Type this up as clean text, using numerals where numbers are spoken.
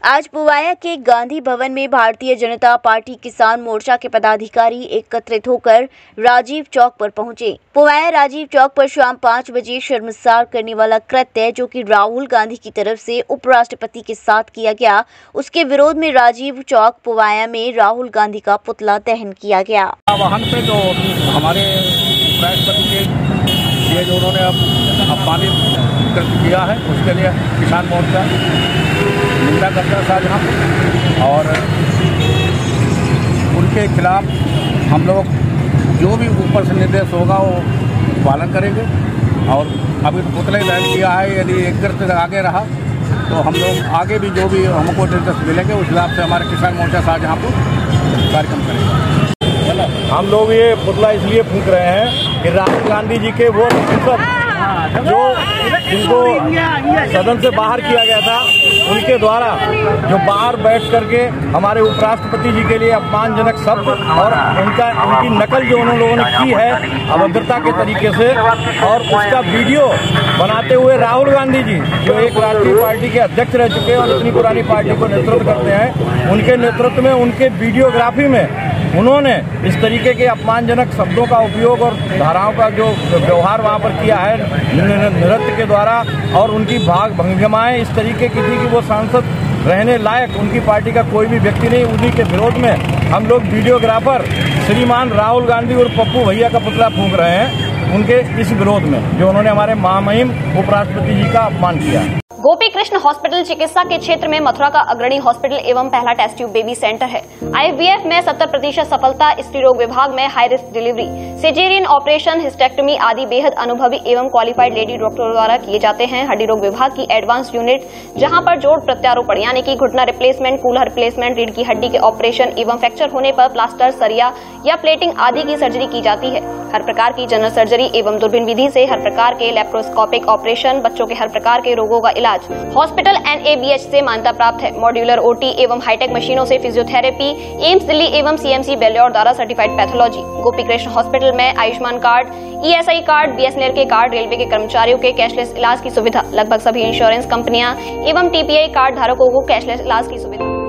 आज पुवाया के गांधी भवन में भारतीय जनता पार्टी किसान मोर्चा के पदाधिकारी एकत्रित होकर राजीव चौक पर पहुंचे। पुवाया राजीव चौक पर शाम 5 बजे शर्मसार करने वाला कृत्य जो कि राहुल गांधी की तरफ से उपराष्ट्रपति के साथ किया गया, उसके विरोध में राजीव चौक पुवाया में राहुल गांधी का पुतला दहन किया गया। वाहन पे जो हमारे उपराष्ट्रपति के लिए जो उन्होंने अपमानित किया है, उसके लिए किसान मोर्चा निंदा करता है शाहजहां, और उनके खिलाफ हम लोग जो भी ऊपर से निर्देश होगा वो पालन करेंगे। और अभी पुतले दहन किया है, यदि एक तरफ आगे रहा तो हम लोग आगे भी जो भी हमको निर्देश मिलेंगे उस हिसाब से हमारे किसान मोर्चा शाहजहांपुर कार्यक्रम करेगा। हम लोग ये पुतला इसलिए फूंक रहे हैं कि राहुल गांधी जी के वो जो जिनको सदन से बाहर किया गया था, उनके द्वारा जो बाहर बैठ करके हमारे उपराष्ट्रपति जी के लिए अपमानजनक शब्द और उनकी नकल जो उन लोगों ने की है अभद्रता के तरीके से, और उसका वीडियो बनाते हुए राहुल गांधी जी जो एक राष्ट्रीय पार्टी के अध्यक्ष रह चुके हैं और इतनी पुरानी पार्टी को नेतृत्व करते हैं, उनके नेतृत्व में उनके वीडियोग्राफी में उन्होंने इस तरीके के अपमानजनक शब्दों का उपयोग और धाराओं का जो व्यवहार वहाँ पर किया है नृत्य के द्वारा, और उनकी भाग भंगिमाएं इस तरीके की थी कि वो सांसद रहने लायक उनकी पार्टी का कोई भी व्यक्ति नहीं। उन्हीं के विरोध में हम लोग वीडियोग्राफर श्रीमान राहुल गांधी और पप्पू भैया का पुतला फूंक रहे हैं, उनके इस विरोध में जो उन्होंने हमारे महामहिम उपराष्ट्रपति जी का अपमान किया। गोपी कृष्ण हॉस्पिटल चिकित्सा के क्षेत्र में मथुरा का अग्रणी हॉस्पिटल एवं पहला टेस्ट ट्यूब बेबी सेंटर है। IVF में 70% सफलता, स्त्री रोग विभाग में high risk delivery, caesarean operation, hysterectomy आदि बेहद अनुभवी एवं क्वालिफाइड लेडी डॉक्टरों द्वारा किए जाते हैं। हड्डी रोग विभाग की एडवांस यूनिट जहां पर जोड़ प्रत्यारोपण यानी कि घुटना रिप्लेसमेंट, कूल्हा रिप्लेसमेंट, रीढ़ की हड्डी के ऑपरेशन एवं फ्रैक्चर होने पर प्लास्टर, सरिया या प्लेटिंग आदि की सर्जरी की जाती है। हर प्रकार की जनरल सर्जरी एवं दूरबीन विधि से हर प्रकार के लेप्रोस्कोपिक ऑपरेशन, बच्चों के हर प्रकार के रोगों का इलाज हॉस्पिटल NABH से मान्यता प्राप्त है। मॉड्यूलर OT एवं हाईटेक मशीनों से फिजियोथेरेपी, एम्स दिल्ली एवं CMC बेल्योर द्वारा certified pathology. Gopi Krishna hospital में Ayushman card, ESI card, BSNL के कार्ड, रेलवे के कर्मचारियों के कैशलेस इलाज की सुविधा, लगभग सभी इंश्योरेंस कंपनियां एवं TPI कार्ड धारकों को कैशलेस इलाज की सुविधा।